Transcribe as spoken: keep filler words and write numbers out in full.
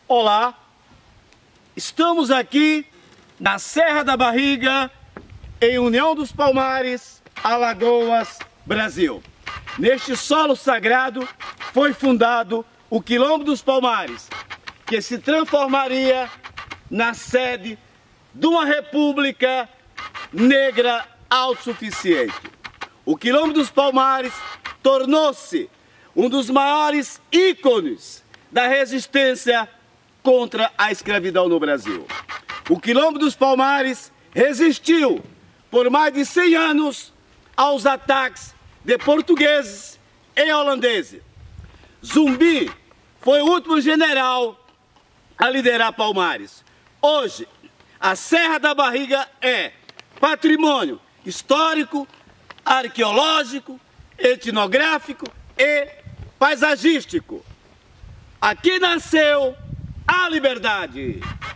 Olá, estamos aqui na Serra da Barriga, em União dos Palmares, Alagoas, Brasil. Neste solo sagrado foi fundado o Quilombo dos Palmares, que se transformaria na sede de uma república negra autossuficiente. O Quilombo dos Palmares tornou-se um dos maiores ícones da resistência contra a escravidão no Brasil. O Quilombo dos Palmares resistiu por mais de cem anos aos ataques de portugueses e holandeses. Zumbi foi o último general a liderar Palmares. Hoje, a Serra da Barriga é patrimônio histórico, arqueológico, etnográfico e paisagístico. Aqui nasceu a liberdade.